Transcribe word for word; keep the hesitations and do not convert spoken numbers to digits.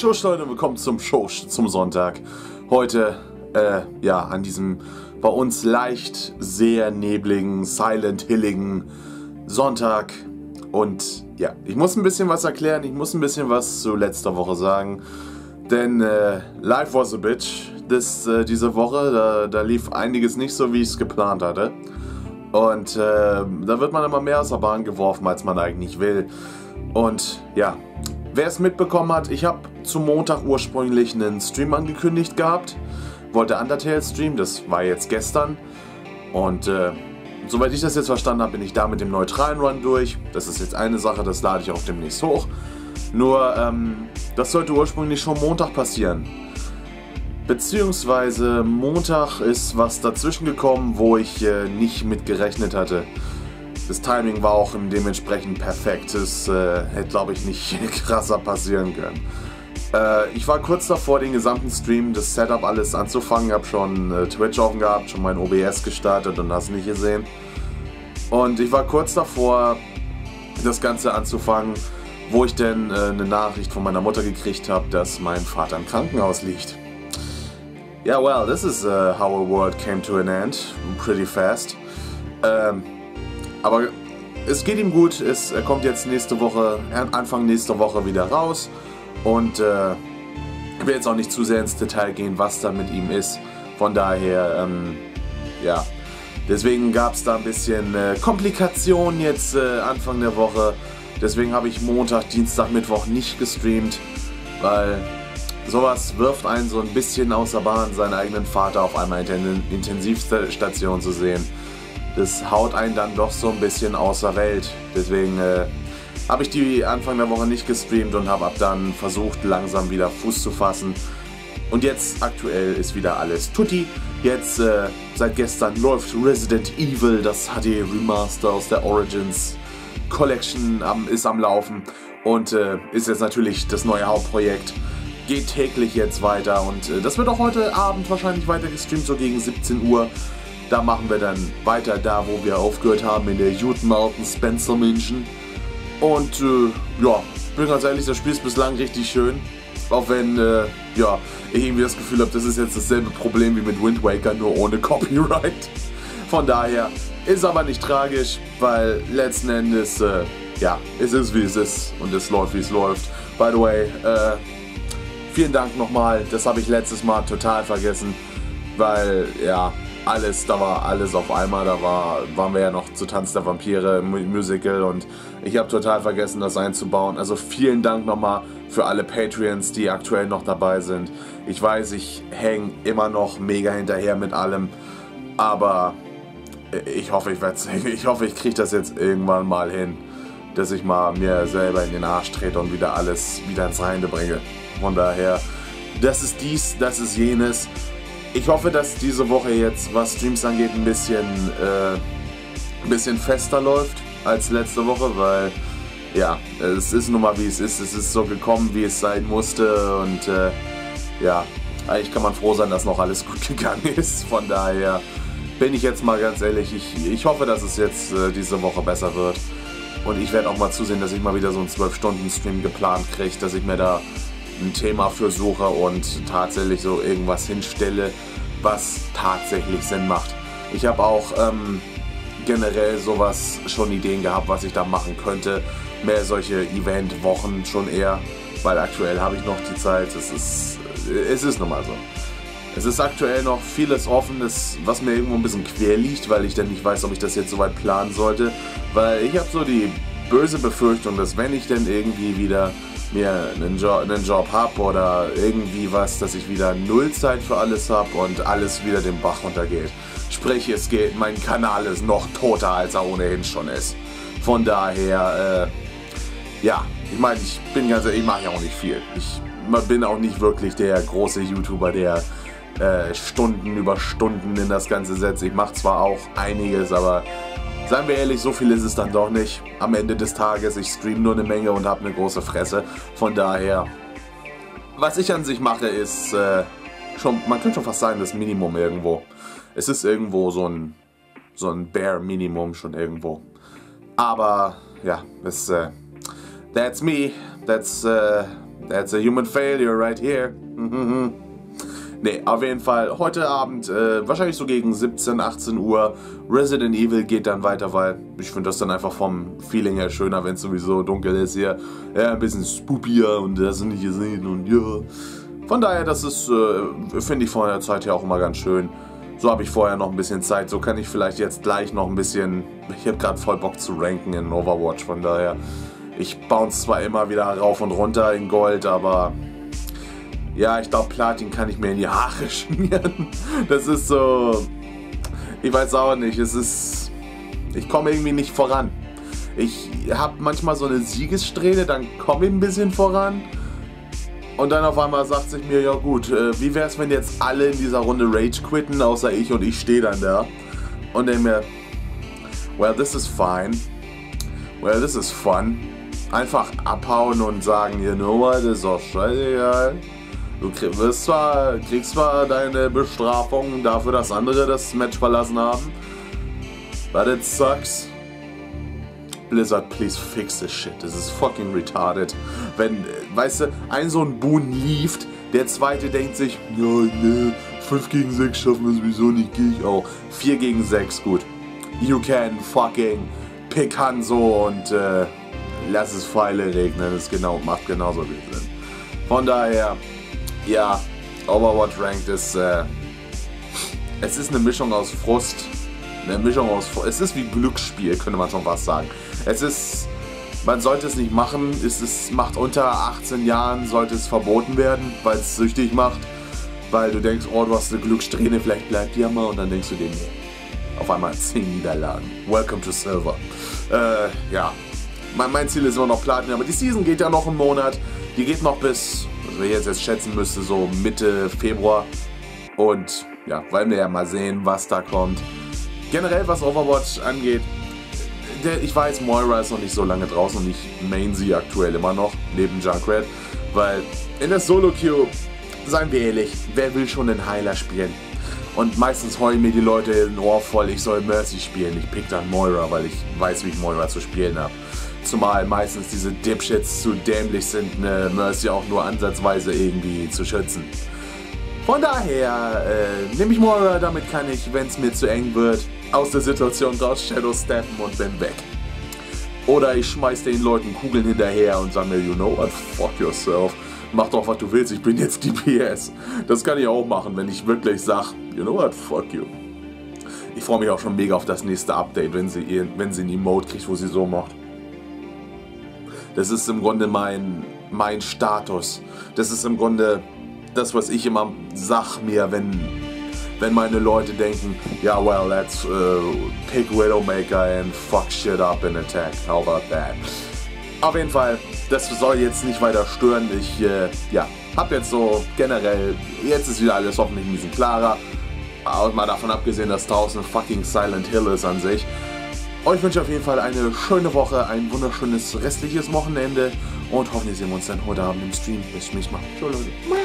Schuss, Leute, willkommen zum Show zum Sonntag. Heute, äh, ja, an diesem bei uns leicht sehr nebligen, silent hilligen Sonntag. Und ja, ich muss ein bisschen was erklären, ich muss ein bisschen was zu letzter Woche sagen. Denn äh, life was a bitch das, äh, diese Woche, da, da lief einiges nicht so, wie ich es geplant hatte. Und äh, da wird man immer mehr aus der Bahn geworfen, als man eigentlich will. Und ja, wer es mitbekommen hat, ich habe zum Montag ursprünglich einen Stream angekündigt gehabt. Wollte Undertale streamen, das war jetzt gestern. Und äh, soweit ich das jetzt verstanden habe, bin ich da mit dem neutralen Run durch. Das ist jetzt eine Sache, das lade ich auch demnächst hoch. Nur, ähm, das sollte ursprünglich schon Montag passieren. Beziehungsweise Montag ist was dazwischen gekommen, wo ich äh, nicht mit gerechnet hatte. Das Timing war auch dementsprechend perfekt. Das äh, hätte, glaube ich, nicht krasser passieren können. Äh, ich war kurz davor, den gesamten Stream, das Setup alles anzufangen. Ich habe schon äh, Twitch offen gehabt, schon mein O B S gestartet und hast nicht gesehen. Und ich war kurz davor, das Ganze anzufangen, wo ich denn äh, eine Nachricht von meiner Mutter gekriegt habe, dass mein Vater im Krankenhaus liegt. Ja, yeah, well, this is uh, how a world came to an end, pretty fast. Ähm, aber es geht ihm gut, es, er kommt jetzt nächste Woche, Anfang nächster Woche wieder raus. Und äh, ich will jetzt auch nicht zu sehr ins Detail gehen, was da mit ihm ist. Von daher, ähm, ja, deswegen gab es da ein bisschen äh, Komplikationen jetzt äh, Anfang der Woche. Deswegen habe ich Montag, Dienstag, Mittwoch nicht gestreamt, weil sowas wirft einen so ein bisschen aus der Bahn, seinen eigenen Vater auf einmal in der Intensivstation zu sehen. Das haut einen dann doch so ein bisschen aus der Welt. Deswegen äh, habe ich die Anfang der Woche nicht gestreamt und habe ab dann versucht, langsam wieder Fuß zu fassen. Und jetzt aktuell ist wieder alles tutti. Jetzt äh, seit gestern läuft Resident Evil, das H D Remaster aus der Origins Collection am, ist am Laufen und äh, ist jetzt natürlich das neue Hauptprojekt. Geht täglich jetzt weiter und äh, das wird auch heute Abend wahrscheinlich weiter gestreamt, so gegen siebzehn Uhr. Da machen wir dann weiter da, wo wir aufgehört haben, in der Ute Mountain Spencer Mansion. Und äh, ja, bin ganz ehrlich, das Spiel ist bislang richtig schön. Auch wenn, äh, ja, ich irgendwie das Gefühl habe, das ist jetzt dasselbe Problem wie mit Wind Waker, nur ohne Copyright. Von daher ist aber nicht tragisch, weil letzten Endes, äh, ja, es ist wie es ist und es läuft wie es läuft. By the way, äh, vielen Dank nochmal, das habe ich letztes Mal total vergessen, weil, ja, alles, da war alles auf einmal, da war, waren wir ja noch zu Tanz der Vampire Musical und ich habe total vergessen, das einzubauen. Also vielen Dank nochmal für alle Patreons, die aktuell noch dabei sind. Ich weiß, ich hänge immer noch mega hinterher mit allem, aber ich hoffe, ich werde ich hoffe, ich kriege das jetzt irgendwann mal hin, dass ich mal mir selber in den Arsch trete und wieder alles wieder ins Reine bringe. Von daher, das ist dies, das ist jenes. Ich hoffe, dass diese Woche jetzt, was Streams angeht, ein bisschen, äh, ein bisschen fester läuft als letzte Woche, weil, ja, es ist nun mal wie es ist. Es ist so gekommen, wie es sein musste und, äh, ja, eigentlich kann man froh sein, dass noch alles gut gegangen ist. Von daher bin ich jetzt mal ganz ehrlich, ich, ich hoffe, dass es jetzt äh, diese Woche besser wird. Und ich werde auch mal zusehen, dass ich mal wieder so einen zwölf Stunden Stream geplant kriege, dass ich mir da ein Thema für suche und tatsächlich so irgendwas hinstelle, was tatsächlich Sinn macht. Ich habe auch ähm, generell sowas schon Ideen gehabt, was ich da machen könnte. Mehr solche Event-Wochen schon eher, weil aktuell habe ich noch die Zeit. Es ist, es ist nun mal so. Es ist aktuell noch vieles Offenes, was mir irgendwo ein bisschen quer liegt, weil ich dann nicht weiß, ob ich das jetzt soweit planen sollte. Weil ich habe so die böse Befürchtung, dass wenn ich dann irgendwie wieder mir einen Job, einen Job habe oder irgendwie was, dass ich wieder null Zeit für alles habe und alles wieder den Bach runtergeht. Sprich, es geht, mein Kanal ist noch toter, als er ohnehin schon ist. Von daher, äh, ja, ich meine, ich bin ganz ehrlich, ich mache ja auch nicht viel. Ich bin auch nicht wirklich der große YouTuber, der äh, Stunden über Stunden in das Ganze setzt. Ich mache zwar auch einiges, aber seien wir ehrlich, so viel ist es dann doch nicht. Am Ende des Tages, ich streame nur eine Menge und habe eine große Fresse. Von daher, was ich an sich mache, ist äh, schon, man könnte schon fast sagen, das Minimum irgendwo. Es ist irgendwo so ein, so ein Bare Minimum schon irgendwo. Aber ja, das, äh, that's me. That's, äh, That's a human failure right here. Ne, auf jeden Fall heute Abend, äh, wahrscheinlich so gegen siebzehn, achtzehn Uhr, Resident Evil geht dann weiter, weil ich finde das dann einfach vom Feeling her schöner, wenn es sowieso dunkel ist hier. Ja, ein bisschen spoopier und das nicht gesehen und ja. Von daher, das ist, äh, finde ich von der Zeit her auch immer ganz schön. So habe ich vorher noch ein bisschen Zeit, so kann ich vielleicht jetzt gleich noch ein bisschen, ich habe gerade voll Bock zu ranken in Overwatch, von daher, ich bounce zwar immer wieder rauf und runter in Gold, aber ja, ich glaube, Platin kann ich mir in die Haare schmieren. Das ist so, ich weiß auch nicht, es ist, ich komme irgendwie nicht voran. Ich habe manchmal so eine Siegessträhne, dann komme ich ein bisschen voran. Und dann auf einmal sagt sich mir, ja gut, äh, wie wär's, wenn jetzt alle in dieser Runde Rage quitten, außer ich, und ich stehe dann da. Und denke mir, well, this is fine. Well, this is fun. Einfach abhauen und sagen, you know what, das ist doch scheißegal. Du kriegst zwar, kriegst zwar deine Bestrafung dafür, dass andere das Match verlassen haben, but it sucks. Blizzard, please fix this shit. Das ist fucking retarded. Wenn, weißt du, ein so ein Boon lieft, der zweite denkt sich, ja, ne, fünf gegen sechs schaffen wir sowieso nicht, gehe ich auch. vier gegen sechs, gut. You can fucking pick Hanzo und äh, lass es Pfeile regnen. Das genau, macht genauso viel Sinn. Von daher, ja, Overwatch Ranked ist, äh, es ist eine Mischung aus Frust, eine Mischung aus, Frust. Es ist wie Glücksspiel, könnte man schon fast sagen. Es ist, man sollte es nicht machen, es ist, macht unter achtzehn Jahren, sollte es verboten werden, weil es süchtig macht, weil du denkst, oh, du hast eine Glückssträhne, vielleicht bleibt die ja mal, und dann denkst du dir, nee, auf einmal zehn Niederlagen, welcome to Silver. Äh, ja, mein, mein Ziel ist immer noch Platin, aber die Season geht ja noch einen Monat, die geht noch bis, was ich jetzt, jetzt schätzen müsste, so Mitte Februar, und ja, wollen wir ja mal sehen, was da kommt. Generell, was Overwatch angeht, der, ich weiß, Moira ist noch nicht so lange draußen und ich main sie aktuell immer noch, neben Junkrat, weil in der Solo-Queue, seien wir ehrlich, wer will schon den Heiler spielen? Und meistens heulen mir die Leute in den Ohr voll, ich soll Mercy spielen. Ich pick dann Moira, weil ich weiß, wie ich Moira zu spielen habe. Zumal meistens diese Dipshits zu dämlich sind, eine Mercy auch nur ansatzweise irgendwie zu schützen. Von daher äh, nehme ich Moira, damit kann ich, wenn es mir zu eng wird, aus der Situation raus Shadow steppen und bin weg. Oder ich schmeiß den Leuten Kugeln hinterher und sage mir, you know what, fuck yourself. Mach doch, was du willst, ich bin jetzt D P S. Das kann ich auch machen, wenn ich wirklich sage, you know what, fuck you. Ich freue mich auch schon mega auf das nächste Update, wenn sie, wenn sie ein Emote kriegt, wo sie so macht. Das ist im Grunde mein, mein Status. Das ist im Grunde das, was ich immer sag mir, wenn, wenn meine Leute denken, ja, yeah, well, let's uh, pick Widowmaker and fuck shit up in attack. How about that? Auf jeden Fall, das soll jetzt nicht weiter stören. Ich, äh, ja, hab jetzt so generell, jetzt ist wieder alles hoffentlich ein bisschen klarer. Aber mal davon abgesehen, dass draußen fucking Silent Hill ist an sich. Euch wünsche ich auf jeden Fall eine schöne Woche, ein wunderschönes restliches Wochenende und hoffentlich sehen wir uns dann heute Abend im Stream. Bis zum nächsten Mal. Ciao, Leute.